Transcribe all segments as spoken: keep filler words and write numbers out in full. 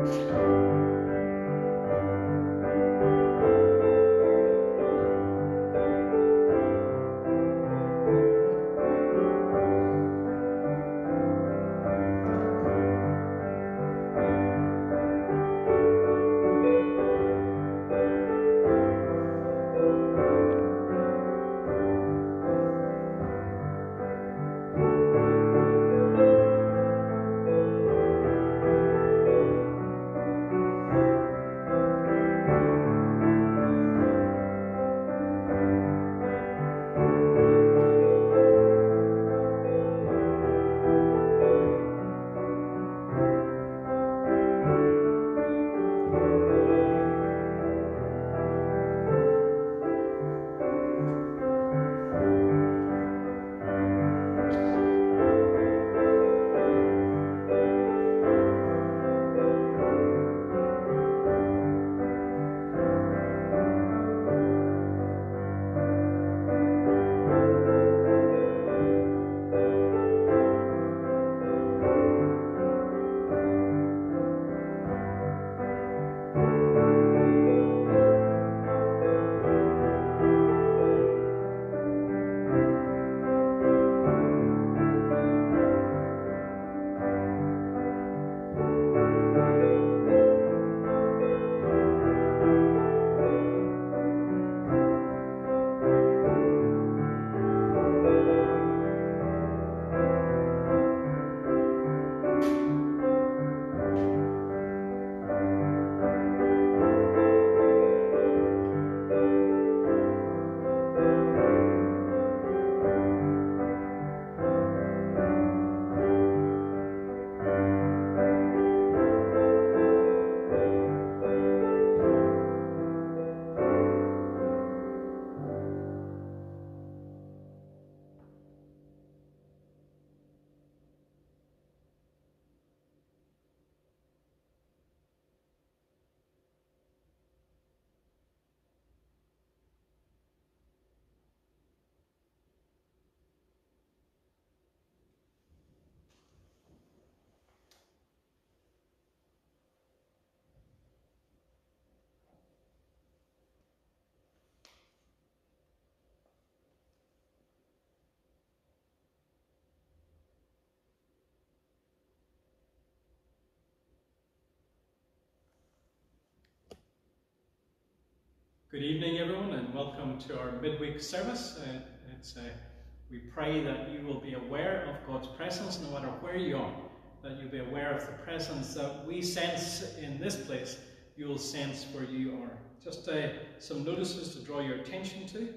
Good evening, everyone, and welcome to our midweek service. Uh, it's, uh, we pray that you will be aware of God's presence no matter where you are, that you'll be aware of the presence that we sense in this place, you will sense where you are. Just uh, some notices to draw your attention to.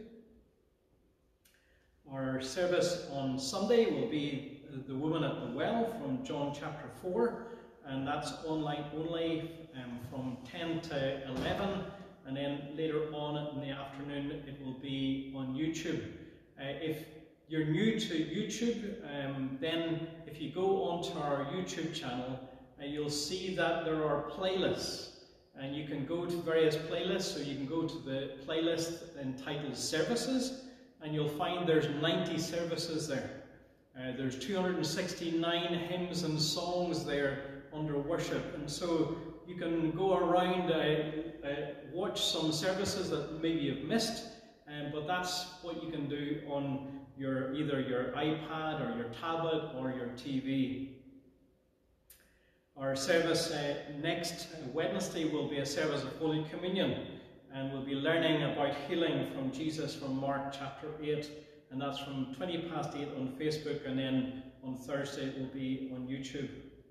Our service on Sunday will be the woman at the well from John chapter four, and that's online only um, from ten to eleven. And then later on in the afternoon, it will be on YouTube. Uh, if you're new to YouTube, um, then if you go onto our YouTube channel, uh, you'll see that there are playlists. And you can go to various playlists, so you can go to the playlist entitled Services, and you'll find there's ninety services there. Uh, there's two hundred sixty-nine hymns and songs there under worship. And so you can go around, uh, uh, watch some services that maybe you've missed, um, but that's what you can do on your either your iPad or your tablet or your T V. Our service uh, next Wednesday will be a service of Holy Communion, and we'll be learning about healing from Jesus from Mark chapter eight, and that's from twenty past eight on Facebook, and then on Thursday it will be on YouTube.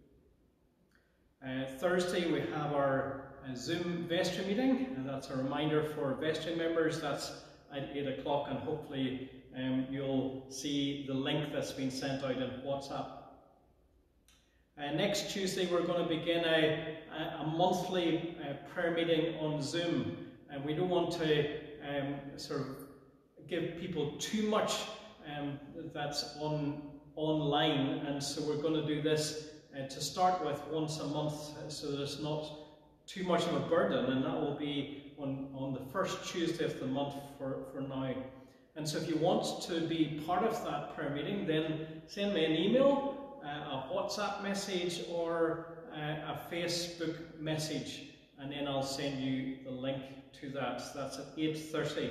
Uh, Thursday we have our uh, Zoom vestry meeting, and that's a reminder for vestry members. That's at eight o'clock, and hopefully um, you'll see the link that's been sent out in WhatsApp. Uh, next Tuesday we're going to begin a, a monthly uh, prayer meeting on Zoom, and we don't want to um, sort of give people too much um, that's on online, and so we're going to do this uh, to start with once a month, uh, so that it's not too much of a burden, and that will be on, on the first Tuesday of the month for, for now. And so if you want to be part of that prayer meeting, then send me an email, uh, a WhatsApp message, or a, a Facebook message, and then I'll send you the link to that. So that's at eight thirty.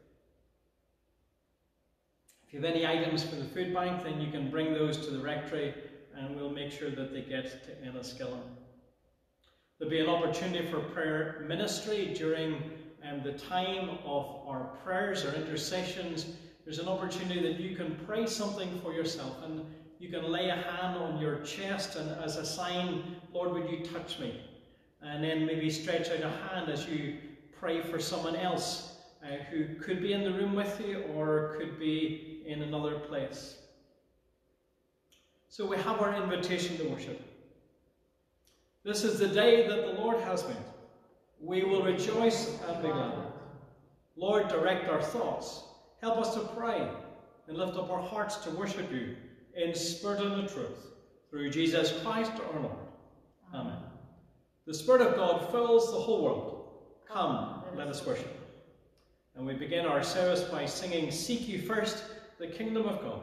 If you have any items for the food bank, then you can bring those to the rectory, and we'll make sure that they get to Enniskillen. There'll be an opportunity for prayer ministry during um, the time of our prayers or intercessions. There's an opportunity that you can pray something for yourself, and you can lay a hand on your chest and as a sign, Lord, would you touch me? And then maybe stretch out a hand as you pray for someone else uh, who could be in the room with you or could be in another place. So we have our invitation to worship. This is the day that the Lord has made. We will rejoice and be glad. Lord, direct our thoughts. Help us to pray and lift up our hearts to worship you in spirit and in truth. Through Jesus Christ our Lord. Amen. The Spirit of God fills the whole world. Come, let us worship. And we begin our service by singing, Seek Ye First the Kingdom of God.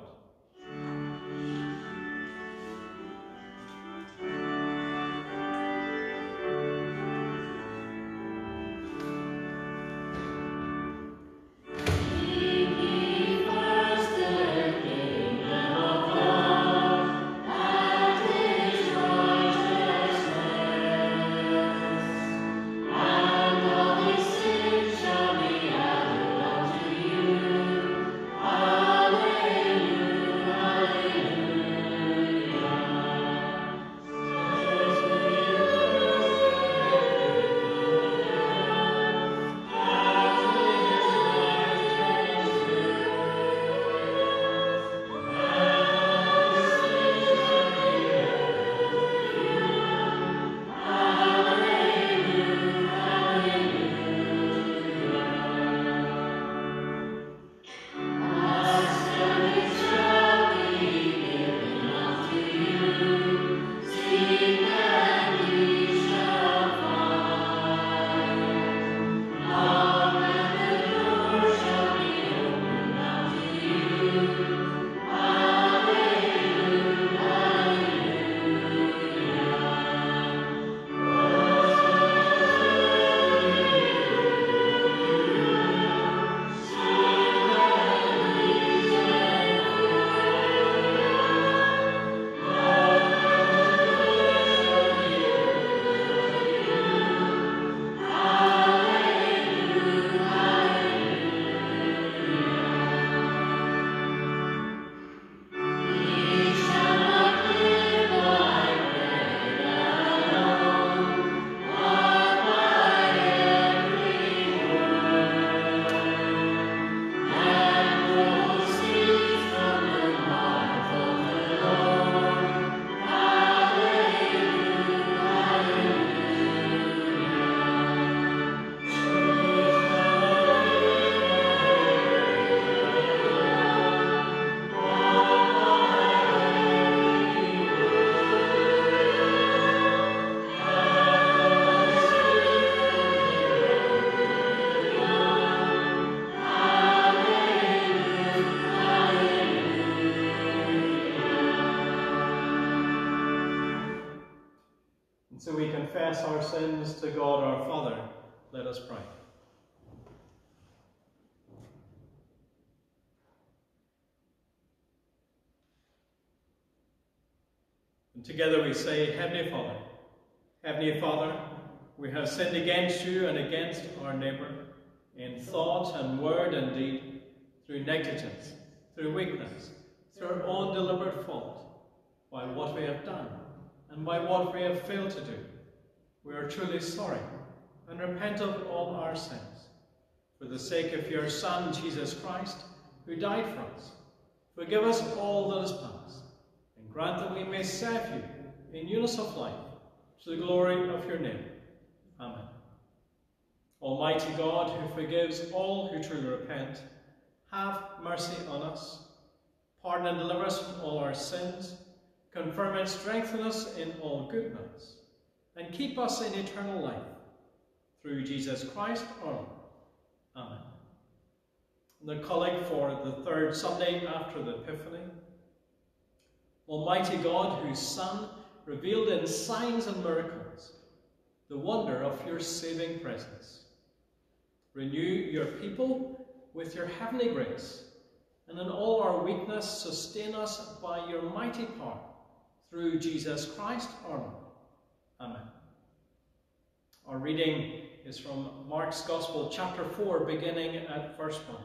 So we confess our sins to God our Father. Let us pray. And together we say, Heavenly Father, Heavenly Father, we have sinned against you and against our neighbour in thought and word and deed, through negligence, through weakness, through our own deliberate fault, by what we have done and by what we have failed to do. We are truly sorry and repent of all our sins. For the sake of your Son, Jesus Christ, who died for us, forgive us all that is past, and grant that we may serve you in newness of life, to the glory of your name. Amen. Almighty God, who forgives all who truly repent, have mercy on us, pardon and deliver us from all our sins, confirm and strengthen us in all goodness, and keep us in eternal life. Through Jesus Christ our Lord. Amen. The collect for the third Sunday after the Epiphany. Almighty God, whose Son, revealed in signs and miracles, the wonder of your saving presence. Renew your people with your heavenly grace, and in all our weakness sustain us by your mighty power, through Jesus Christ our Lord. Amen. Our reading is from Mark's Gospel, chapter four, beginning at verse one.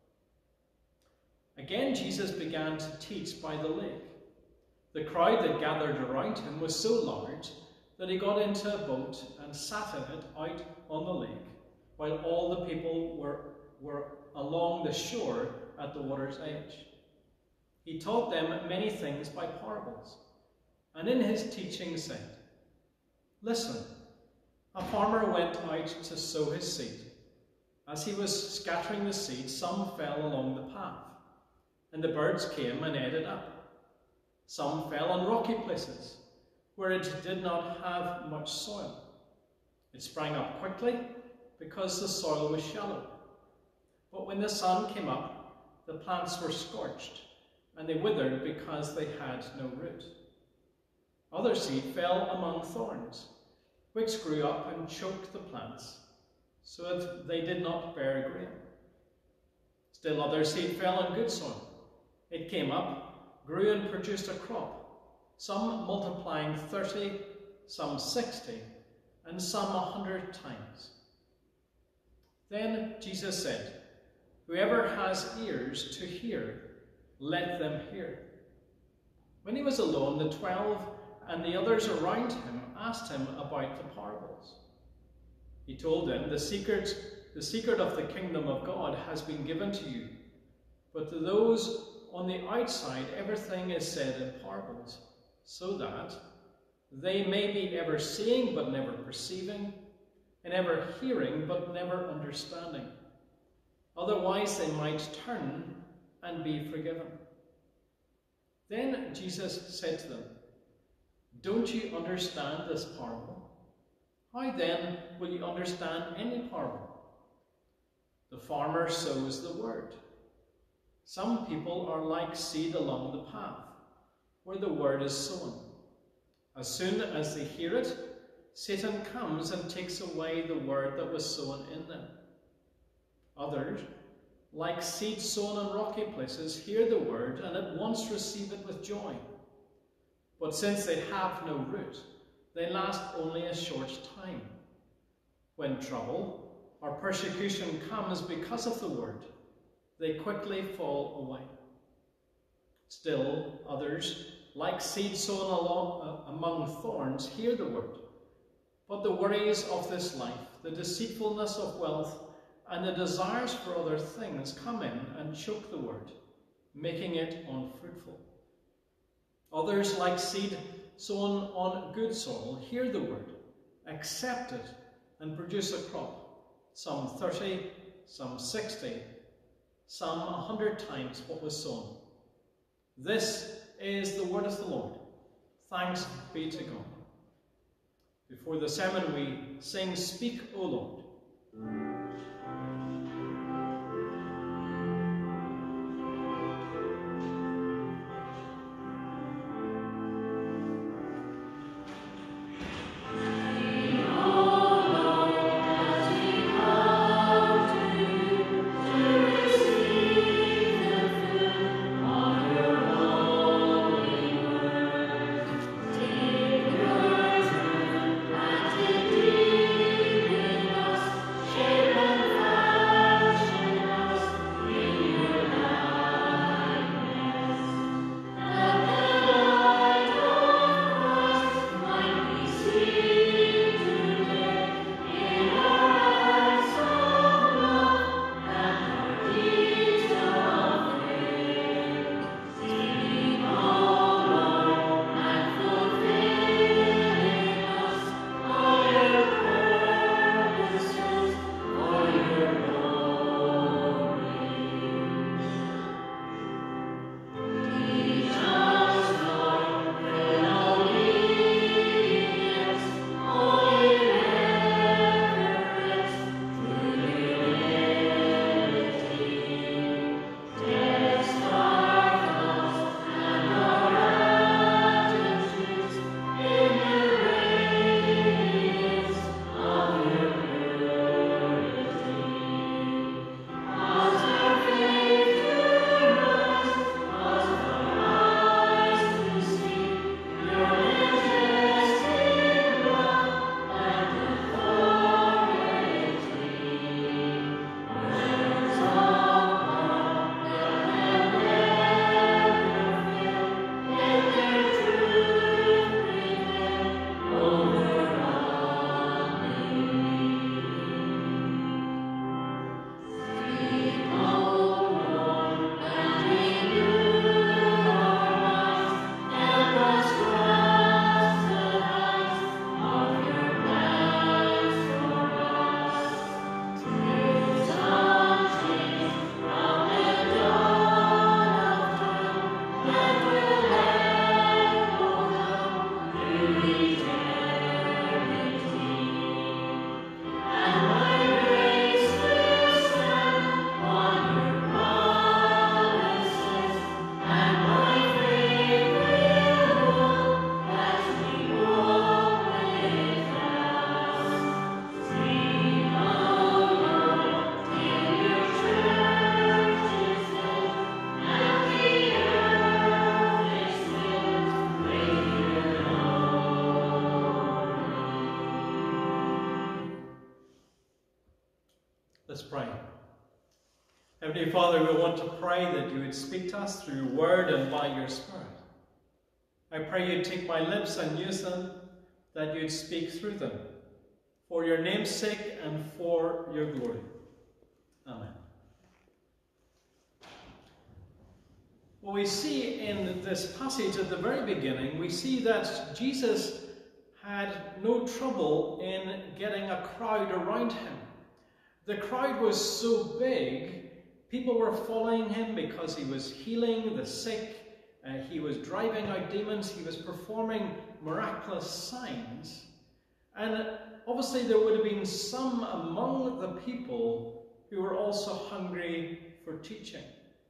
Again Jesus began to teach by the lake. The crowd that gathered around him was so large that he got into a boat and sat in it out on the lake, while all the people were, were along the shore at the water's edge. He taught them many things by parables, and in his teaching said, "Listen, a farmer went out to sow his seed. As he was scattering the seed, some fell along the path, and the birds came and ate it up. Some fell on rocky places, where it did not have much soil. It sprang up quickly, because the soil was shallow. But when the sun came up, the plants were scorched, and they withered because they had no root. Other seed fell among thorns, which grew up and choked the plants, so that they did not bear grain. Still other seed fell on good soil. It came up, grew and produced a crop, some multiplying thirty, some sixty, and some a hundred times." Then Jesus said, "Whoever has ears to hear, let them hear." When he was alone, the twelve and the others around him asked him about the parables. He told them, the secret, the secret of the kingdom of God has been given to you, but to those on the outside everything is said in parables, so that they may be ever seeing but never perceiving, and ever hearing but never understanding. Otherwise they might turn and be forgiven. Then Jesus said to them, "Don't you understand this parable? How then will you understand any parable? The farmer sows the word. Some people are like seed along the path, where the word is sown. As soon as they hear it, Satan comes and takes away the word that was sown in them. Others, like seed sown on rocky places, hear the word and at once receive it with joy. But since they have no root, they last only a short time. When trouble or persecution comes because of the word, they quickly fall away. Still others, like seed sown along, uh, among thorns, hear the word. But the worries of this life, the deceitfulness of wealth, and the desires for other things come in and choke the word, making it unfruitful. Others, like seed sown on good soil, hear the word, accept it, and produce a crop, some thirty, some sixty, some a hundred times what was sown. This is the word of the Lord. Thanks be to God." Before the sermon we sing, "Speak, O Lord." Shape Let's pray. Heavenly Father, we want to pray that you would speak to us through your word and by your Spirit. I pray you'd take my lips and use them, that you'd speak through them, for your name's sake and for your glory. Amen. Well, we see in this passage at the very beginning, we see that Jesus had no trouble in getting a crowd around him. The crowd was so big, people were following him because he was healing the sick, uh, he was driving out demons, he was performing miraculous signs. And obviously there would have been some among the people who were also hungry for teaching.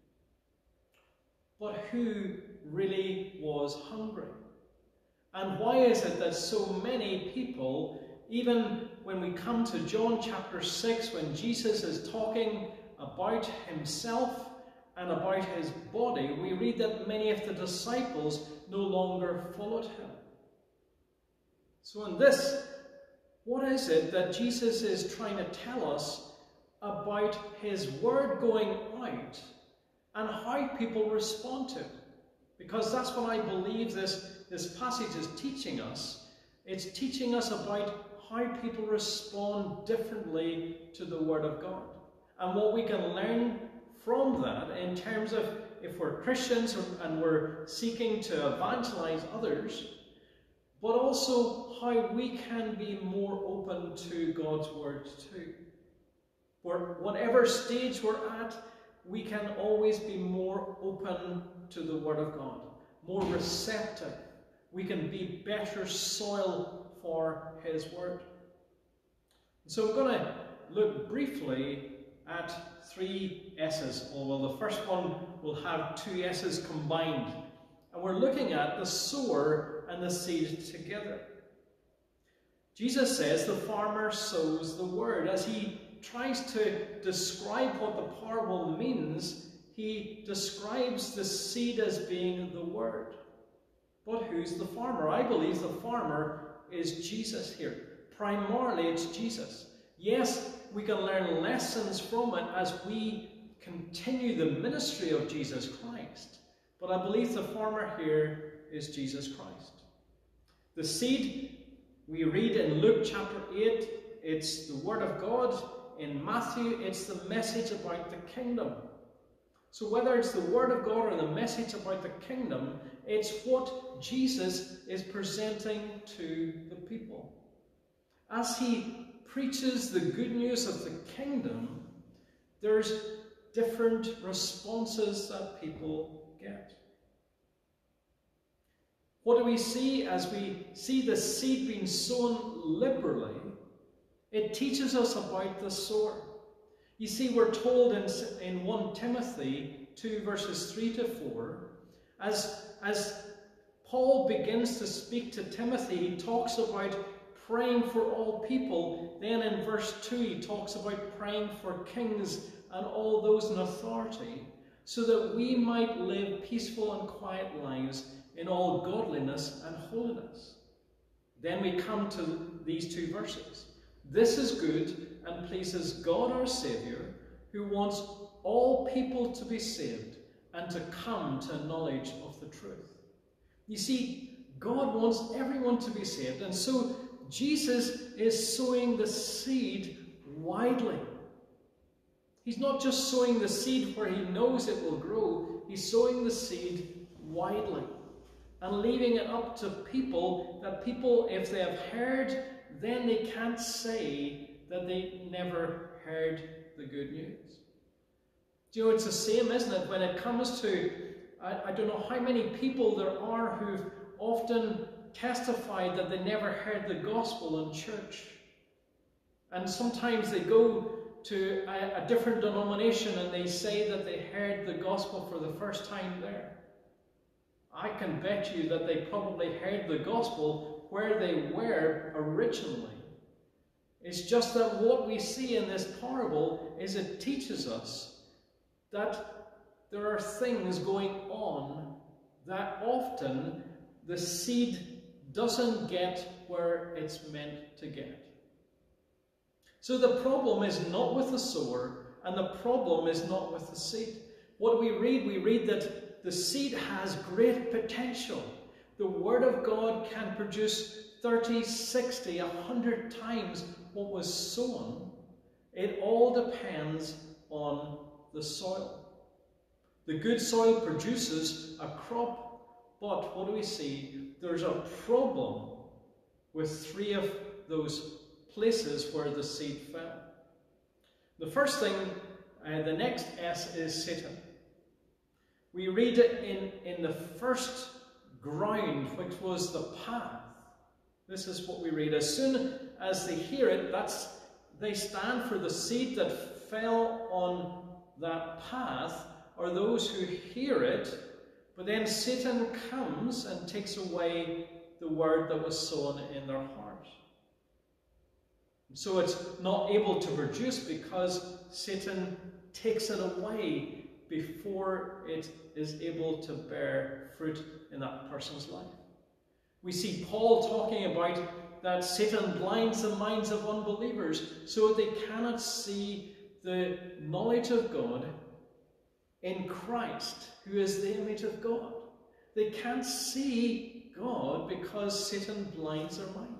But who really was hungry? And why is it that so many people, even when we come to John chapter six, when Jesus is talking about himself and about his body, we read that many of the disciples no longer followed him. So in this, what is it that Jesus is trying to tell us about his word going out and how people respond to it? Because that's what I believe this, this passage is teaching us. It's teaching us about how people respond differently to the Word of God. And what we can learn from that in terms of if we're Christians and we're seeking to evangelize others, but also how we can be more open to God's Word too. For whatever stage we're at, we can always be more open to the Word of God, more receptive. We can be better soil for his word. So we're going to look briefly at three S's. Or well, the first one will have two S's combined. And we're looking at the sower and the seed together. Jesus says the farmer sows the word. As he tries to describe what the parable means, he describes the seed as being the word. But who's the farmer? I believe the farmer is Jesus here. Primarily it's Jesus. Yes, we can learn lessons from it as we continue the ministry of Jesus Christ. But I believe the farmer here is Jesus Christ. The seed, we read in Luke chapter eight, it's the word of God. In Matthew, it's the message about the kingdom. So whether it's the word of God or the message about the kingdom, it's what Jesus is presenting to the people. As he preaches the good news of the kingdom, there's different responses that people get. What do we see as we see the seed being sown liberally? It teaches us about the sower. You see, we're told in, in First Timothy two verses three to four, as, as Paul begins to speak to Timothy, he talks about praying for all people. Then in verse two he talks about praying for kings and all those in authority, so that we might live peaceful and quiet lives in all godliness and holiness. Then we come to these two verses. This is good and pleases God our Saviour, who wants all people to be saved and to come to a knowledge of the truth. You see, God wants everyone to be saved, and so Jesus is sowing the seed widely. He's not just sowing the seed where he knows it will grow, he's sowing the seed widely and leaving it up to people, that people, if they have heard, then they can't say that they never heard the good news. Do you know, it's the same, isn't it, when it comes to, I, I don't know how many people there are who've often testified that they never heard the gospel in church. And sometimes they go to a, a different denomination and they say that they heard the gospel for the first time there. I can bet you that they probably heard the gospel where they were originally. It's just that what we see in this parable is it teaches us that there are things going on that often the seed doesn't get where it's meant to get. So the problem is not with the sower, and the problem is not with the seed. What do we read? We read that the seed has great potential. The Word of God can produce thirty, sixty, a hundred times what was sown. It all depends on the soil. The good soil produces a crop, but what do we see? There's a problem with three of those places where the seed fell. The first thing, uh, the next S is Satan. We read it in, in the first ground, which was the path. This is what we read. As soon as they hear it, that's they stand for the seed that fell on that path, or those who hear it, but then Satan comes and takes away the word that was sown in their heart. So it's not able to produce because Satan takes it away before it is able to bear fruit in that person's life. We see Paul talking about that Satan blinds the minds of unbelievers so they cannot see the knowledge of God in Christ, who is the image of God. They can't see God because Satan blinds their minds.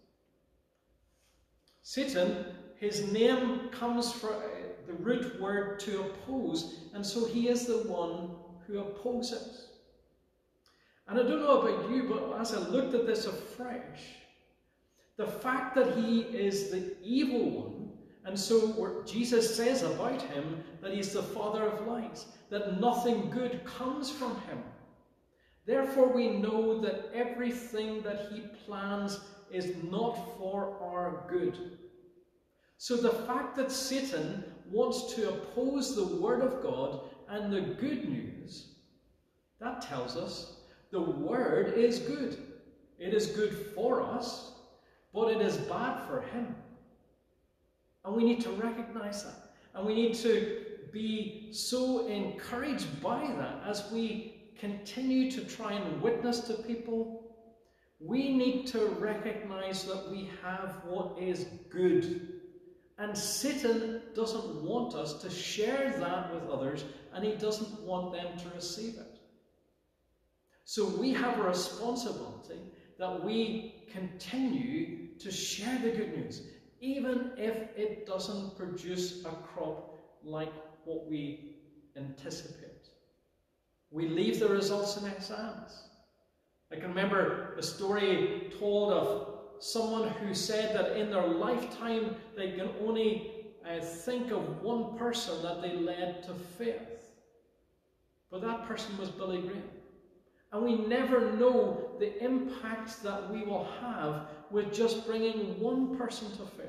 Satan, his name comes from the root word to oppose, and so he is the one who opposes. And I don't know about you, but as I looked at this afresh, the fact that he is the evil one, and so Jesus says about him that he's the father of lies, that nothing good comes from him. Therefore we know that everything that he plans is not for our good. So the fact that Satan wants to oppose the word of God and the good news, that tells us the word is good. It is good for us, but it is bad for him. And we need to recognize that. And we need to be so encouraged by that as we continue to try and witness to people. We need to recognize that we have what is good. And Satan doesn't want us to share that with others, and he doesn't want them to receive it. So we have a responsibility that we continue to share the good news, even if it doesn't produce a crop like what we anticipate. We leave the results in his hands. I can remember a story told of someone who said that in their lifetime they can only uh, think of one person that they led to faith. But that person was Billy Graham. And we never know the impact that we will have with just bringing one person to faith.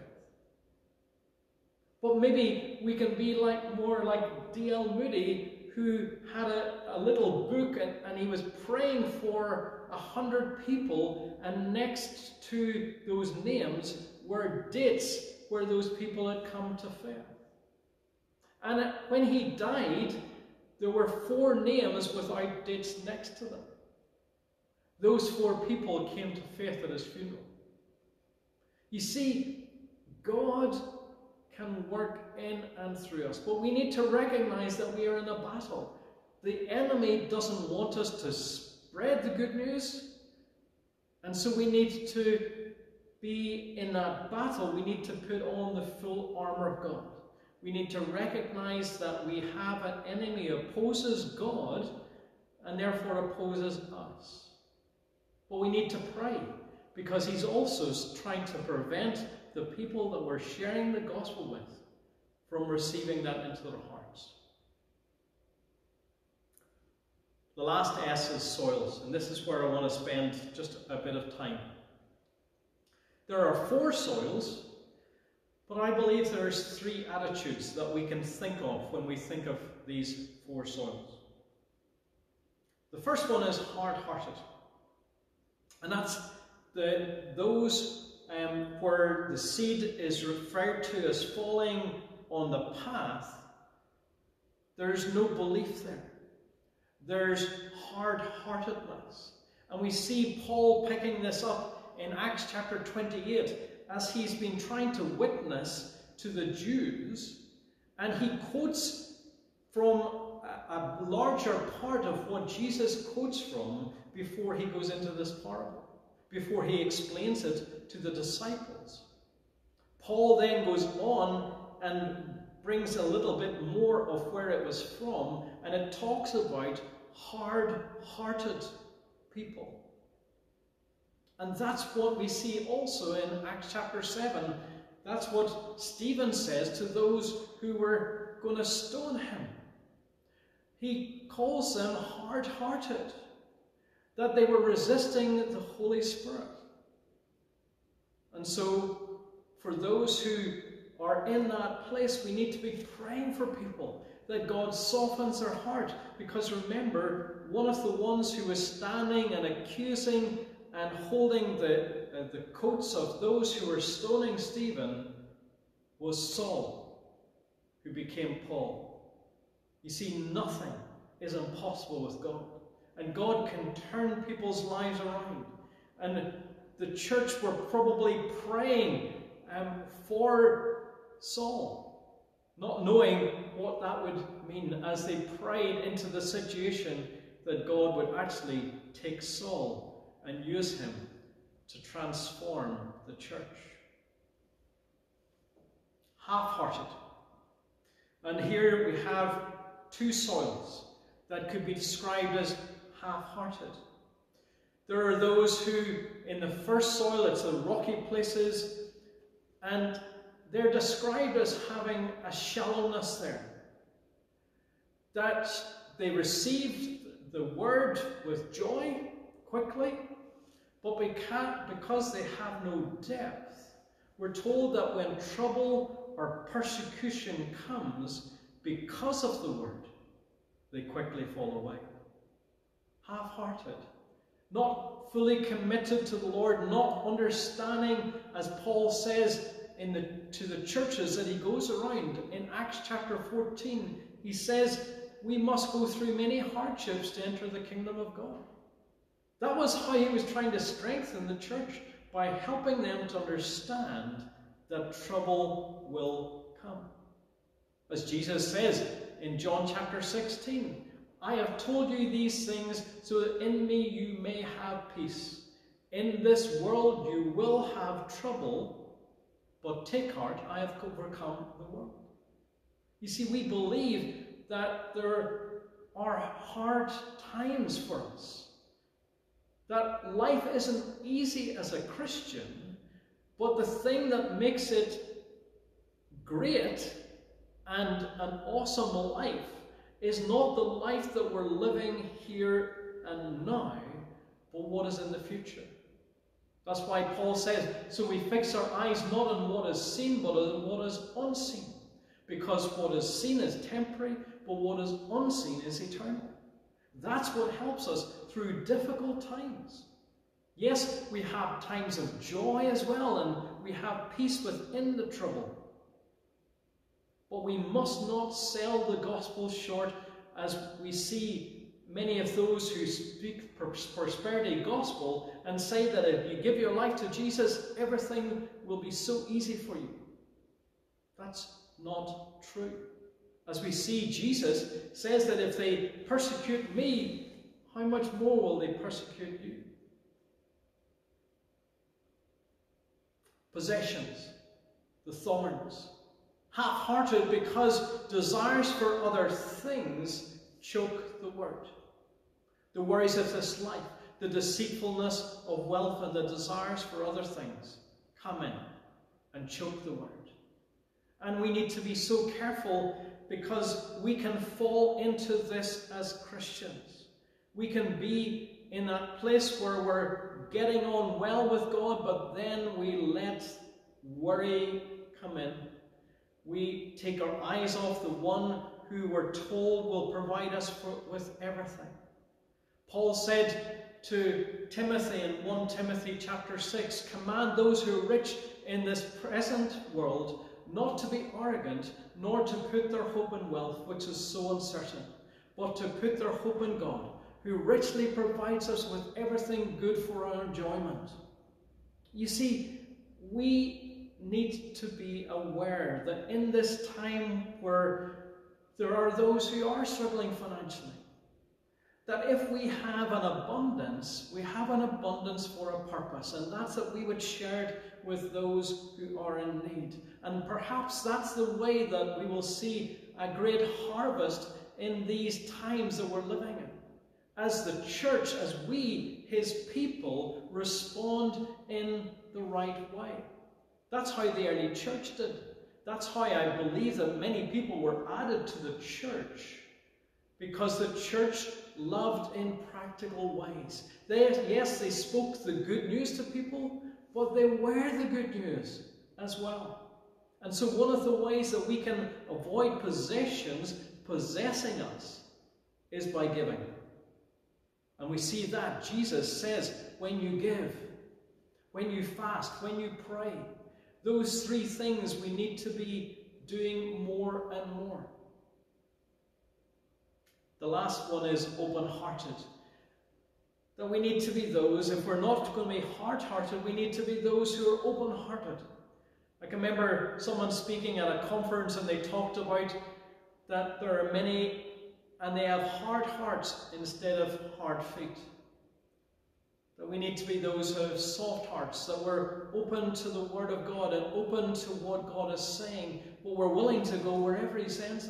But maybe we can be like more like D L Moody, who had a, a little book and, and he was praying for a hundred people, and next to those names were dates where those people had come to faith. And when he died, there were four names without dates next to them. Those four people came to faith at his funeral. You see, God can work in and through us, but we need to recognize that we are in a battle. The enemy doesn't want us to spread the good news, and so we need to be in that battle. We need to put on the full armor of God. We need to recognize that we have an enemy who opposes God and therefore opposes us. But we need to pray, because he's also trying to prevent the people that we're sharing the gospel with from receiving that into their hearts. The last S is soils, and this is where I want to spend just a bit of time. There are four soils, but I believe there's three attitudes that we can think of when we think of these four soils. The first one is hard-hearted, and that's the, those um, where the seed is referred to as falling on the path. There's no belief there. There's hard-heartedness. And we see Paul picking this up in Acts chapter twenty-eight as he's been trying to witness to the Jews, and he quotes from a, a larger part of what Jesus quotes from before he goes into this parable, before he explains it to the disciples. Paul then goes on and brings a little bit more of where it was from, and it talks about hard-hearted people. And that's what we see also in Acts chapter seven. That's what Stephen says to those who were going to stone him. He calls them hard-hearted, that they were resisting the Holy Spirit. And so, for those who are in that place, we need to be praying for people, that God softens their heart. Because remember, one of the ones who was standing and accusing and holding the, uh, the coats of those who were stoning Stephen was Saul, who became Paul. You see, nothing is impossible with God. And God can turn people's lives around. And the church were probably praying um, for Saul, not knowing what that would mean as they prayed into the situation that God would actually take Saul and use him to transform the church. Half-hearted. And here we have two soils that could be described as half-hearted. There are those who, in the first soil, it's the rocky places, and they're described as having a shallowness there. That they received the word with joy quickly, but because they have no depth, we're told that when trouble or persecution comes because of the word, they quickly fall away. Half-hearted, not fully committed to the Lord, not understanding, as Paul says in the, to the churches that he goes around. In Acts chapter fourteen, he says, we must go through many hardships to enter the kingdom of God. That was how he was trying to strengthen the church, by helping them to understand that trouble will come. As Jesus says in John chapter sixteen, I have told you these things so that in me you may have peace. In this world you will have trouble, but take heart, I have overcome the world. You see, we believe that there are hard times for us. That life isn't easy as a Christian, but the thing that makes it great and an awesome life is not the life that we're living here and now, but what is in the future. That's why Paul says, so we fix our eyes not on what is seen, but on what is unseen. Because what is seen is temporary, but what is unseen is eternal. That's what helps us through difficult times. Yes, we have times of joy as well, and we have peace within the trouble. But we must not sell the gospel short, as we see many of those who speak prosperity gospel and say that if you give your life to Jesus, everything will be so easy for you. That's not true. As we see, Jesus says that if they persecute me, how much more will they persecute you? Possessions, the thorns. Half-hearted because desires for other things choke the word. The worries of this life, the deceitfulness of wealth, and the desires for other things come in and choke the word. And we need to be so careful, because we can fall into this as Christians. We can be in that place where we're getting on well with God, but then we let worry come in. We take our eyes off the one who we're told will provide us for, with everything. Paul said to Timothy in First Timothy chapter six, command those who are rich in this present world not to be arrogant, nor to put their hope in wealth, which is so uncertain, but to put their hope in God, who richly provides us with everything good for our enjoyment. You see, we need to be aware that in this time where there are those who are struggling financially, that if we have an abundance, we have an abundance for a purpose, and that's that we would share it with those who are in need. And perhaps that's the way that we will see a great harvest in these times that we're living in. As the church, as we, his people, respond in the right way. That's how the early church did. That's how I believe that many people were added to the church. Because the church loved in practical ways. They, yes, they spoke the good news to people, but they were the good news as well. And so one of the ways that we can avoid possessions possessing us is by giving. And we see that Jesus says, when you give, when you fast, when you pray, those three things we need to be doing more and more. The last one is open-hearted. That we need to be those, if we're not going to be hard-hearted, we need to be those who are open-hearted. I can remember someone speaking at a conference and they talked about that there are many and they have hard hearts instead of hard feet. That we need to be those who have soft hearts, that we're open to the Word of God and open to what God is saying, but we're willing to go wherever He sends us.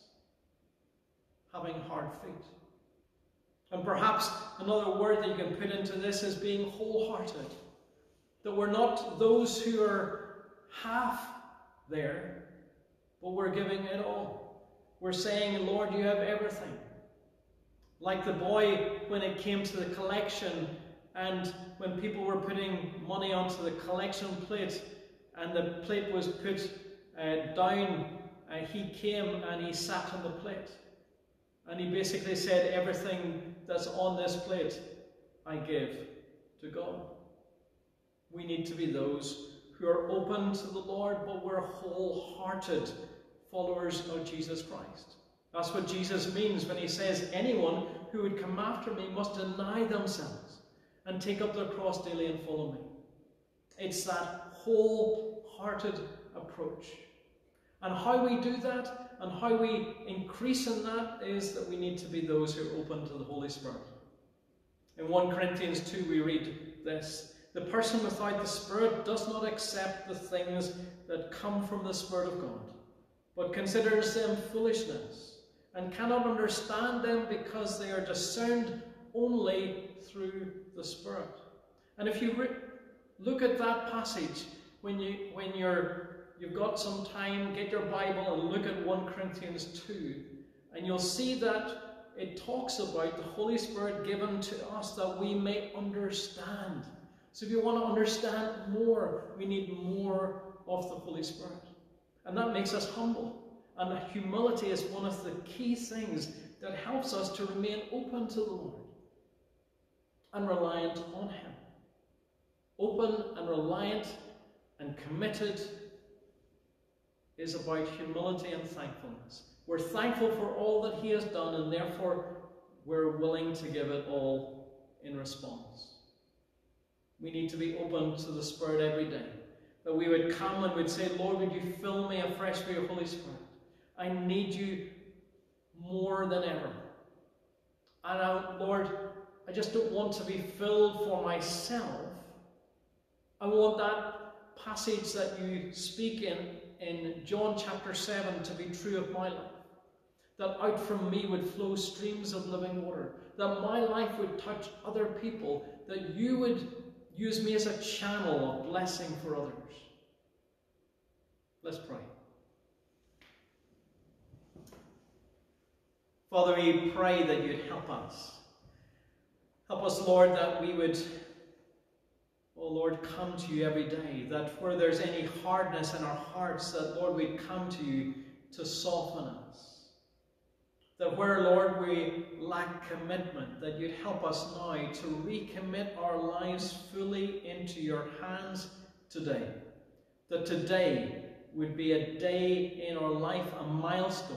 Having hard feet. And perhaps another word that you can put into this is being wholehearted. That we're not those who are half there, but we're giving it all. We're saying, Lord, you have everything. Like the boy when it came to the collection, and when people were putting money onto the collection plate, and the plate was put uh, down, uh, he came and he sat on the plate. And he basically said, everything that's on this plate, I give to God. We need to be those who are open to the Lord, but we're wholehearted followers of Jesus Christ. That's what Jesus means when he says, anyone who would come after me must deny themselves and take up their cross daily and follow me. It's that wholehearted approach. And how we do that, and how we increase in that, is that we need to be those who are open to the Holy Spirit. In First Corinthians two we read this: the person without the Spirit does not accept the things that come from the Spirit of God, but considers them foolishness, and cannot understand them because they are discerned only through the Spirit. And if you look at that passage, when, you, when you're You've got some time, get your Bible and look at First Corinthians two, and you'll see that it talks about the Holy Spirit given to us that we may understand. So if you want to understand more, we need more of the Holy Spirit. And that makes us humble. And humility is one of the key things that helps us to remain open to the Lord and reliant on Him. Open and reliant and committed is about humility and thankfulness. We're thankful for all that He has done, and therefore we're willing to give it all in response. We need to be open to the Spirit every day. That we would come and we'd say, Lord, would you fill me afresh with your Holy Spirit? I need you more than ever. And I, Lord, I just don't want to be filled for myself. I want that passage that you speak in in John chapter seven to be true of my life. That out from me would flow streams of living water. That my life would touch other people. That you would use me as a channel of blessing for others. Let's pray. Father, we pray that you'd help us. Help us, Lord, that we would, oh Lord, come to you every day. That where there's any hardness in our hearts, that, Lord, we'd come to you to soften us. That where, Lord, we lack commitment, that you'd help us now to recommit our lives fully into your hands today. That today would be a day in our life, a milestone,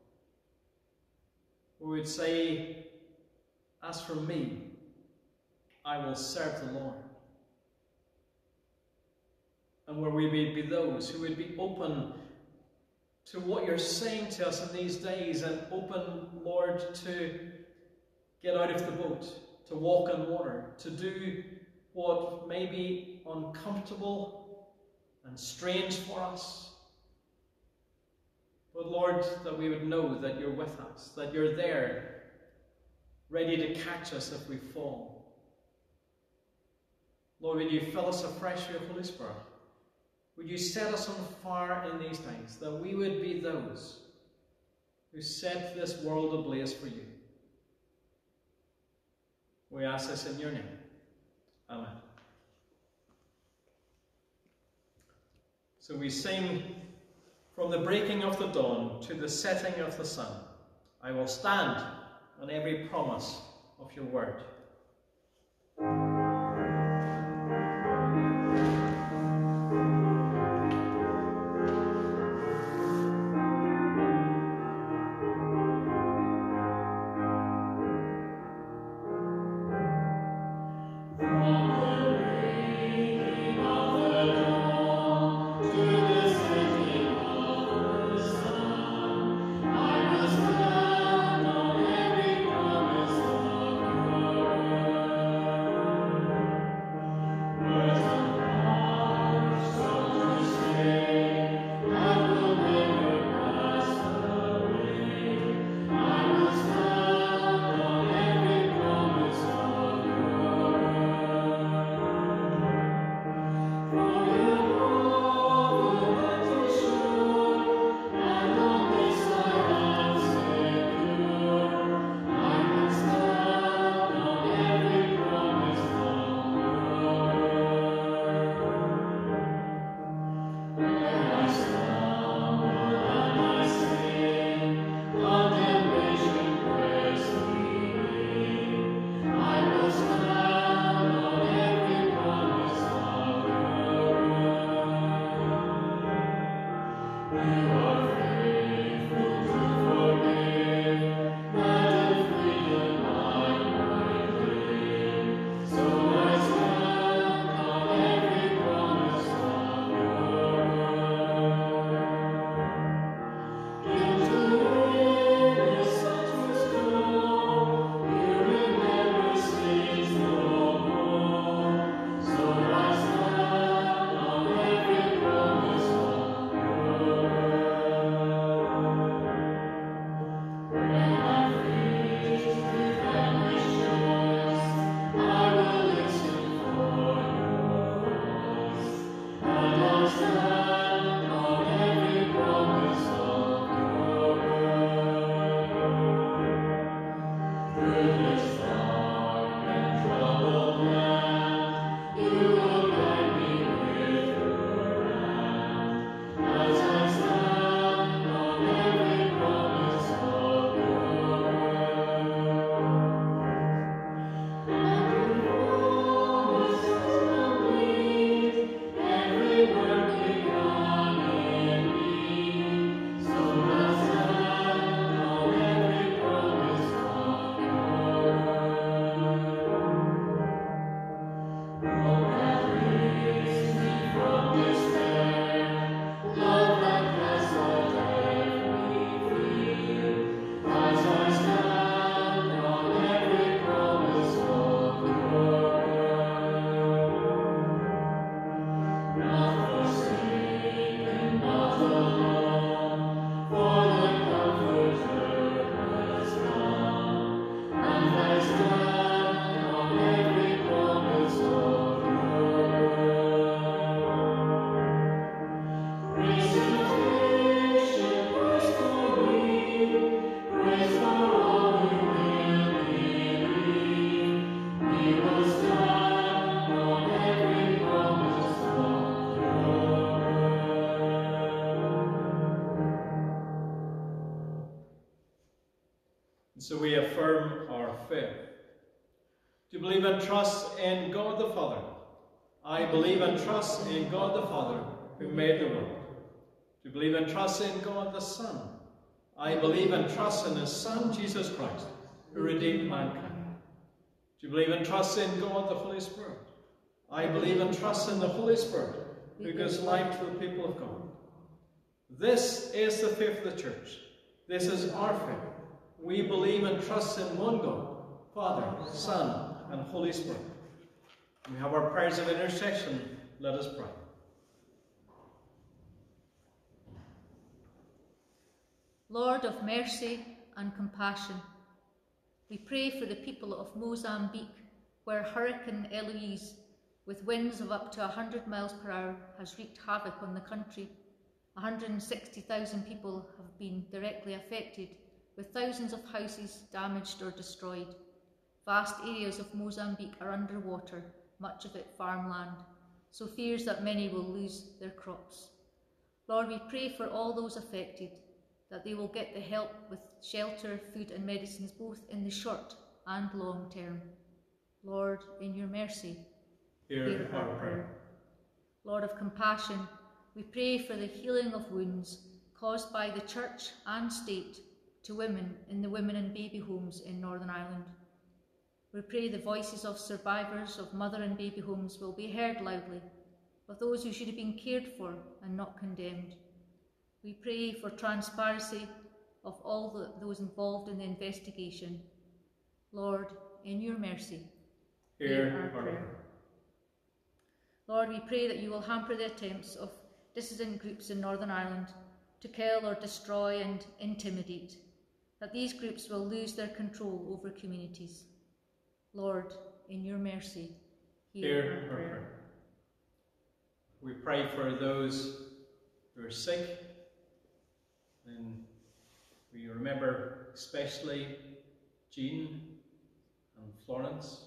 where we'd say, as for me, I will serve the Lord. and where we would be those who would be open to what you're saying to us in these days, and open, Lord, to get out of the boat, to walk on water, to do what may be uncomfortable and strange for us. But Lord, that we would know that you're with us, that you're there, ready to catch us if we fall. Lord, would you fill us afresh with your Holy Spirit? Would you set us on fire in these times, that we would be those who set this world ablaze for you? We ask this in your name. Amen. So we sing, from the breaking of the dawn to the setting of the sun, I will stand on every promise of your word. So we affirm our faith. Do you believe and trust in God the Father? I believe and trust in God the Father, who made the world. Do you believe and trust in God the Son? I believe and trust in his Son, Jesus Christ, who redeemed mankind. Do you believe and trust in God the Holy Spirit? I believe and trust in the Holy Spirit, who gives life to the people of God. This is the faith of the Church. This is our faith. We believe and trust in one God, Father, Son, and Holy Spirit. We have our prayers of intercession. Let us pray. Lord of mercy and compassion, we pray for the people of Mozambique, where Hurricane Eloise, with winds of up to one hundred miles per hour, has wreaked havoc on the country. one hundred sixty thousand people have been directly affected, with thousands of houses damaged or destroyed. Vast areas of Mozambique are underwater, much of it farmland, so fears that many will lose their crops. Lord, we pray for all those affected, that they will get the help with shelter, food and medicines, both in the short and long term. Lord, in your mercy, hear, hear our prayer. prayer. Lord of compassion, we pray for the healing of wounds caused by the Church and State to women in the women and baby homes in Northern Ireland. We pray the voices of survivors of mother and baby homes will be heard loudly, of those who should have been cared for and not condemned. We pray for transparency of all the, those involved in the investigation. Lord, in your mercy, hear, hear our prayer. prayer. Lord, we pray that you will hamper the attempts of dissident groups in Northern Ireland to kill or destroy and intimidate, that these groups will lose their control over communities. Lord, in your mercy, hear, hear our prayer. prayer. We pray for those who are sick, and we remember especially Jean and Florence.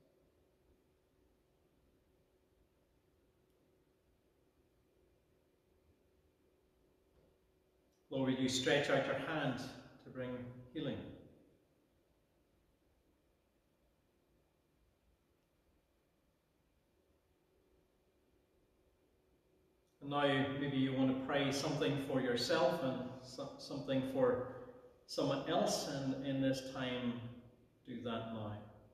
Lord, will you stretch out your hand to bring healing? And now maybe you want to pray something for yourself and so something for someone else, and in this time, do that now.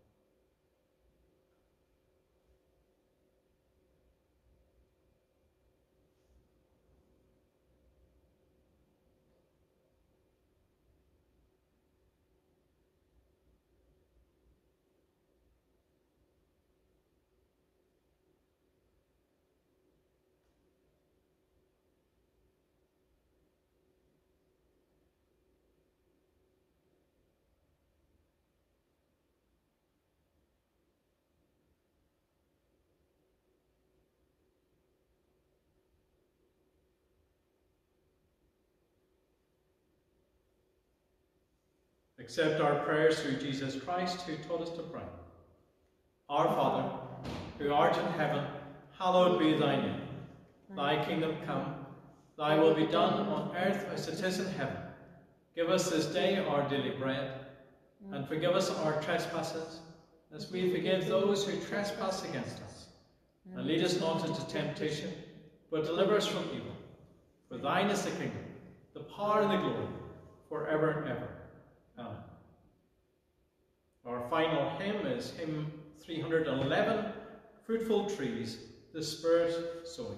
Accept our prayers through Jesus Christ, who taught us to pray. Our Father, who art in heaven, hallowed be thy name. Thy kingdom come, thy will be done on earth as it is in heaven. Give us this day our daily bread, and forgive us our trespasses, as we forgive those who trespass against us. And lead us not into temptation, but deliver us from evil. For thine is the kingdom, the power and the glory, forever and ever. Amen. Our final hymn is hymn three hundred eleven, Fruitful Trees, the Spirit Sowing.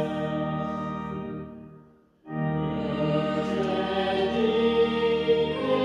Amen.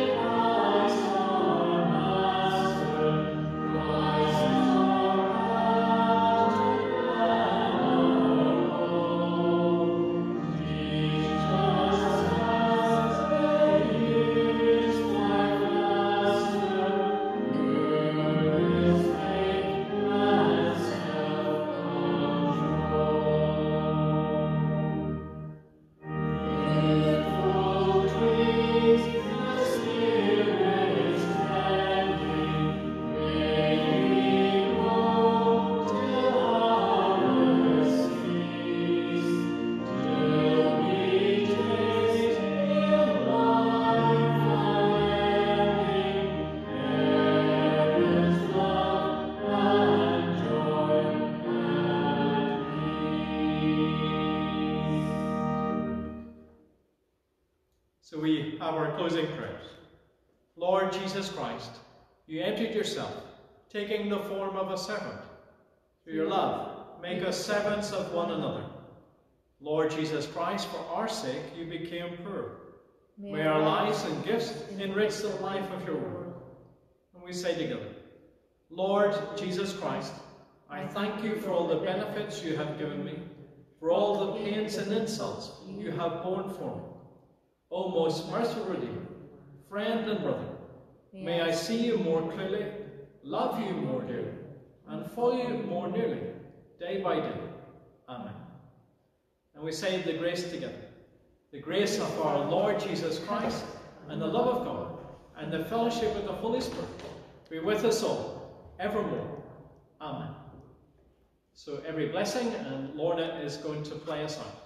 our closing prayers. Lord Jesus Christ, you emptied yourself, taking the form of a servant. Through your love, make us servants of one another. Lord Jesus Christ, for our sake you became poor. May our lives and gifts enrich the life of your word. And we say together, Lord Jesus Christ, I thank you for all the benefits you have given me, for all the pains and insults you have borne for me. O most merciful Redeemer, friend and brother, may I see you more clearly, love you more dearly, and follow you more nearly, day by day. Amen. And we say the grace together. The grace of our Lord Jesus Christ, and the love of God, and the fellowship of the Holy Spirit be with us all, evermore. Amen. So every blessing, and Lorna is going to play us out.